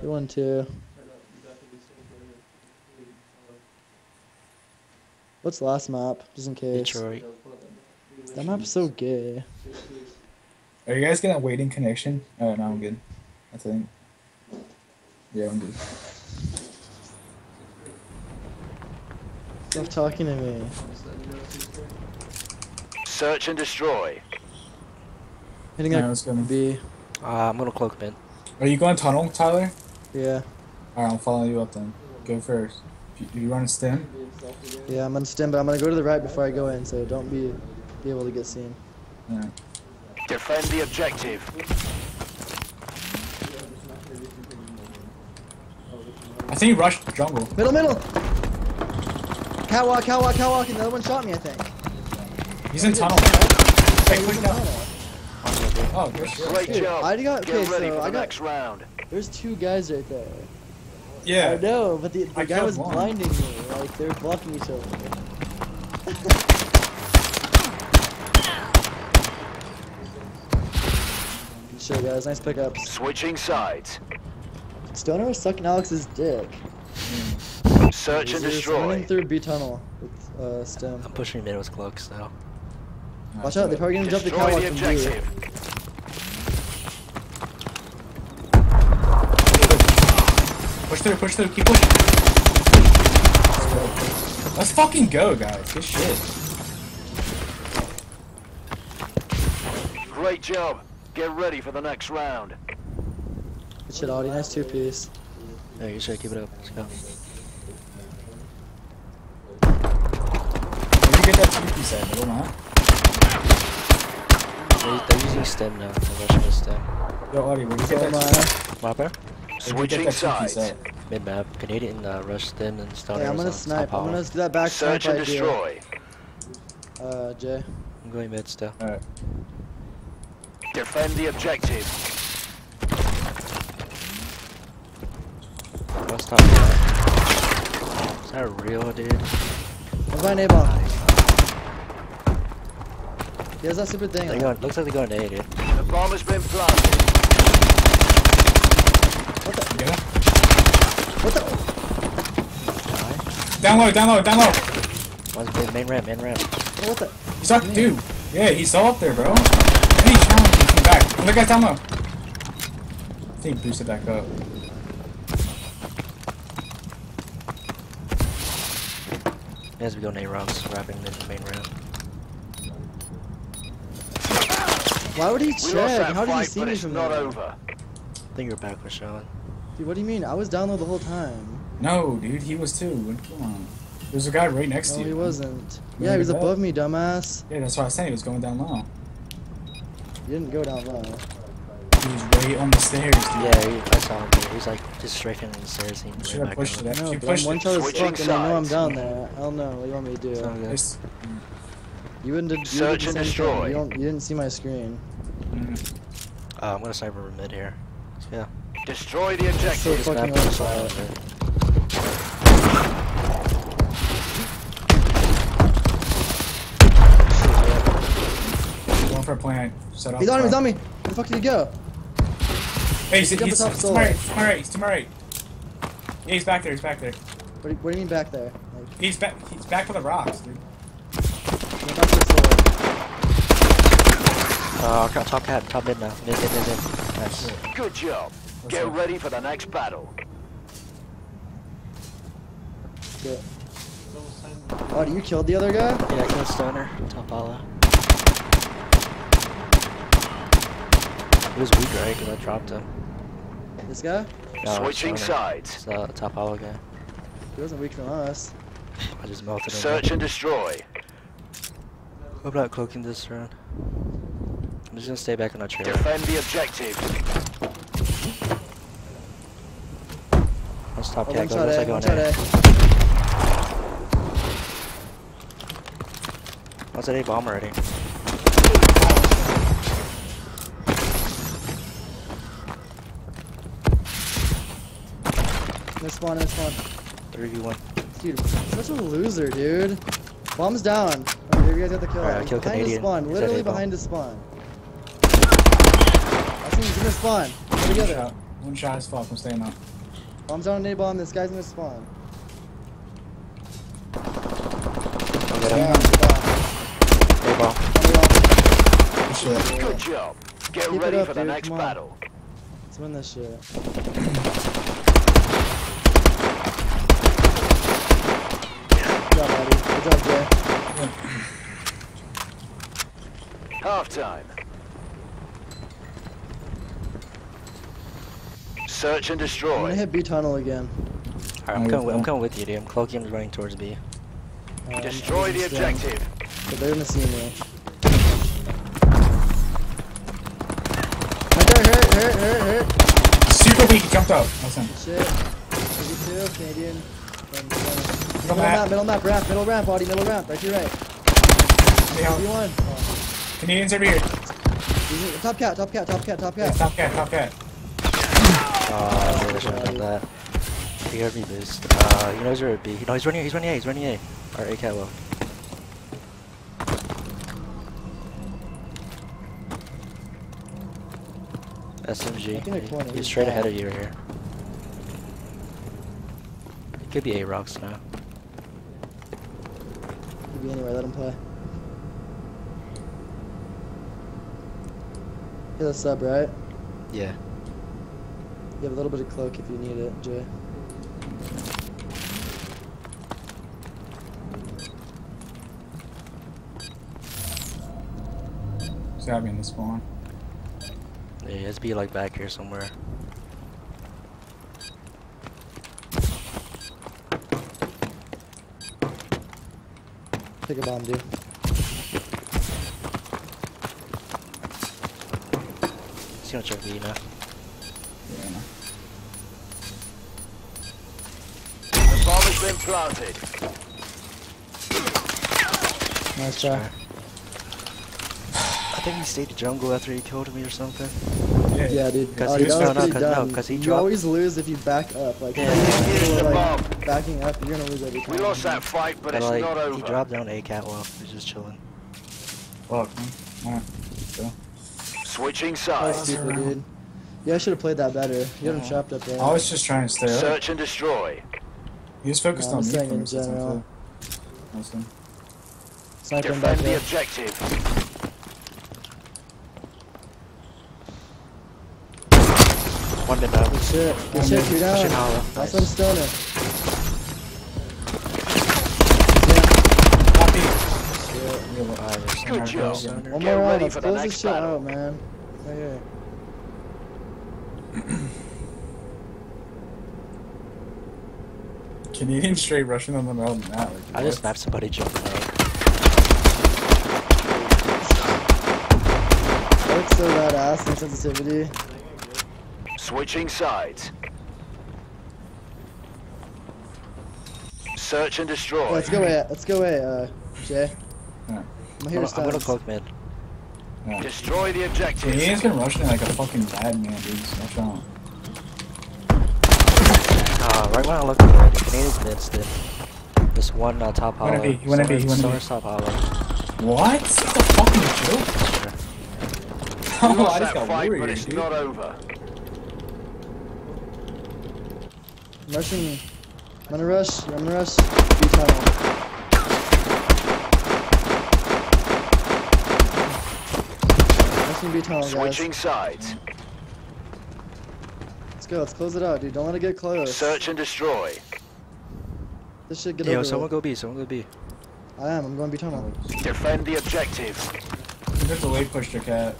Good one too. What's the last map, just in case? Detroit. That map's so gay. Are you guys getting a waiting connection? Oh, no, I'm good. I think. Yeah, I'm good. Stop talking to me. Search and destroy. Hitting Yeah, a let's go. B. I'm gonna cloak mid. Are you going tunnel, Tyler? Yeah. Alright, I'll follow you up then. Go first. You run a stim? Yeah, I'm gonna stem, but I'm gonna go to the right before I go in, so don't be able to get seen. Yeah. Defend the objective. I think he rushed the jungle. Middle! Catwalk, and the other one shot me, I think. He's in tunnel. Hey, push down. Oh, good shit. Great Dude, job. I got, okay, Get ready so for I the got, next round. there's two guys right there. Yeah. I know, but the I guy killed was one. blinding me, like, they were blocking each other. Good shit, guys, nice pickups. Switching sides. Stoner was sucking Alex's dick. Search and He's running destroy. through B tunnel with stem. I'm pushing mid with cloak still. Watch out, they're probably gonna jump the Destroy catwalk the from B. objective. Push through, keep pushing. Let's fucking go, guys. Good shit. Great job. Get ready for the next round. Good shit, Audi, nice two-piece. Yeah, you should keep it up. Let's go. Where'd you get that 2-piece at, middle, man? They're using stem now. They're rushing the stem. Yo, Audie, where'd you So get am that? I. Whopper? Where'd you get Switching that 2-piece sides. at? Mid map. Canadian rush stem and Stoner. Hey, I'm gonna snipe. I'm gonna do that back snipe Search and idea. destroy. Jay. I'm going mid still. Alright. Defend the objective. One stop that. Is that real, dude? I'm behind A-bomb. He has that stupid thing. They're going, looks like they're going to A, dude. The bomb has been planted. You get it? What the? Down low. One's mid, main ramp. What the? He's up, dude. Yeah, he's all up there, bro. And he challenged me, came back. Look at down low. I think he boosted back up. He has to be going A rounds, wrapping mid and main ramp. Why would he We lost check? that How did he fight, see but me it's from not there? over. I think your back was showing. Dude, what do you mean? I was down low the whole time. No, dude, he was too. Come on. There's a guy right next No, to you. he wasn't. Look Yeah, he at was that. above me, dumbass. Yeah, that's what I was saying. He was going down low. You didn't go down low. He was right on the stairs, dude. Yeah, I saw him. Dude. He was like just strafing the stairs. He Should ran have back pushed up. it. No, You but I'm pushed one it. shot as Switching fuck and I know I'm sides. down there. I don't know. What do you want me to do? It's all good. Nice. You wouldn't did, you Search did the and same thing. destroy. You didn't see my screen. I'm gonna sniper mid here. Yeah. Destroy the So objective. fucking Snap on is fire. fire. Going for a plant. Set up. He's on me, he's on me! Where the fuck did he go? Hey, he's He's up the top to solo. my right. To my right. He's to my right. Yeah, he's back there. He's back there. What do you mean back there? Like, He's back. He's back for the rocks, dude. go back to the solo. Top cat, top mid now. Mid. Nice. Good job. Let's Get go. ready for the next battle. Shit. Oh, you killed the other guy? Yeah, I killed Stoner. Top hollow. He was weak, right? Because I dropped him. This guy? No, Switching Stoner. sides. It's the top hollow guy. He wasn't weak from us. I just melted him. Search and destroy. I'm not cloaking this round. I'm just gonna stay back on that trailer. Defend the objective. Let's top Oh, cat. one Go. shot Looks A, like one going shot A. A. What's that A bomb already? Nice spawn, nice spawn. 3v1. Dude, such a loser, dude. Bomb's down. Oh, you guys got the kill. Alright, I He's killed behind his Canadian. spawn, He's literally at A-bomb. behind his spawn. I see him in the spawn. Go together. One shot as fuck. I'm staying up. Bombs on a nade bomb. This guy's gonna spawn. I'll get Yeah, him. bomb. Hey, ball. Good shit. Good job. Get Keep it ready up, for the dude, next come on. battle. Let's win this shit. Good job, buddy. Good job, Jay. Half time. Search and I'm destroy. gonna hit B tunnel again. Alright, I'm coming with you, dude. I'm cloaking and running towards B. Destroy the objective. But they're gonna see me. Right there, hurt. Super weak. He jumped up. That's him. Shit. 32, Canadian. Middle map. Middle map, middle ramp, body, middle ramp, right to your right. Yeah. 51. Oh. Canadians over here. Top cat. Yeah, top cat. Oh, I really should have done that. He heard me boost. He knows where it be. No, he's running A. Or A cat low. SMG. I think they're corner. He's straight ahead of you right here. It could be A rocks now. Could be anywhere, let him play. Get a sub, right? Yeah. You have a little bit of cloak if you need it, Jay. He's got me in the spawn. Yeah, he has to be like back here somewhere. Pick a bomb, dude. He's gonna check B now. Yeah. The bomb has been planted. Nice try. I think he stayed in jungle after he killed me or something. Yeah, dude. Cause Oh, he that was- was no, pretty 'cause- dumb. no, 'cause he you dropped- always lose if you back up. Like, Yeah. if you're, The like, bomb. backing up, you're gonna lose every time. We lost that fight, but But it's like, not he over. dropped down A cat while he was just chilling. Fuck, man. Alright. Go. Switching That was sides. stupid, dude. Yeah, I should have played that better. You had him trapped up there. I was just trying to stay up. Search and destroy. He was focused No, I'm on me saying for in most of the time, general. too. That's him. Sniper him back Defend the there. objective. One mid now. Good shit. Good shit, two down. Pushing hollow. That's Nice. what I'm stoning. Copy. Shit. Good job. One Get more round. ready Let's for the close this next shit battle. out, man. Right here. Canadian straight rushing on the middle of the map. Like, I just what? snapped somebody jumping out. That looks so badass in sensitivity. Switching sides. Search and destroy. Yeah, let's go away, Jay. Yeah. I'm here to I'm gonna stun. cloak mid. Yeah. Destroy the objective. Canadian's been rushing like a fucking madman, dude. Watch out. Right when I looked at it, Canadian's mid still. This one top hollow. He went in B. Someone's top hollow. What? It's a fucking joke. We Oh, I lost just that got fight, but worried, it's dude. not over. I'm rushing. I'm gonna rush. B tunnel. Rushing B tunnel, guys. Switching sides. Let's go. Let's close it out, dude. Don't let it get close. Search and destroy. This should get Yo, over someone with. go B. Someone go B. I am. I'm going B tunnel. Defend the objective. You have to late push your cat.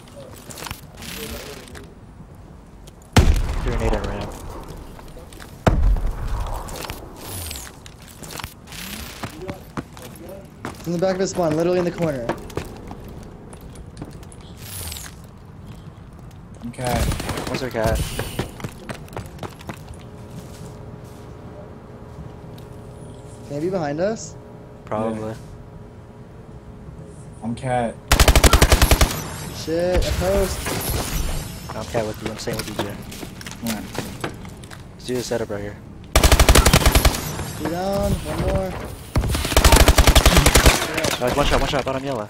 Grenade at ramp. It's in the back of his spawn, literally in the corner. Okay. What's their cat? Can he be behind us? Probably. I'm cat. Shit, a post. I'm cat with you. I'm staying with you, Jay. Yeah. Let's do the setup right here. 2 down, one more. One shot, bottom yellow.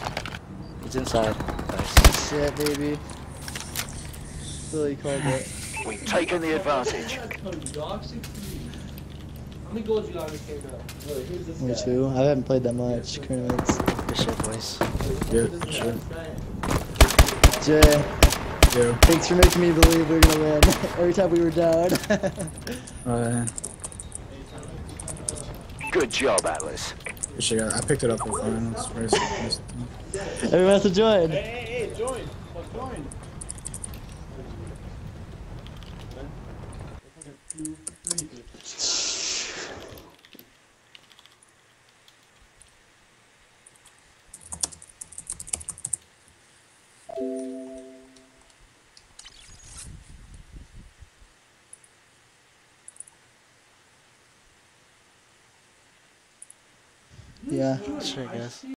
He's inside. Nice. Shit, baby. Billy called it. We've taken the advantage. How many goals you got in this game now? Who's this Me guy? too. I haven't played that much. Tournaments. Good shit, boys. Yeah, sure. Jay, Yeah. thanks for making me believe we were gonna win every time we were down. Good job, Atlas. Shit, I picked it up for fun. It's very nice. Everyone has to join. Hey, join. Let's join. Yeah. Sure, guys.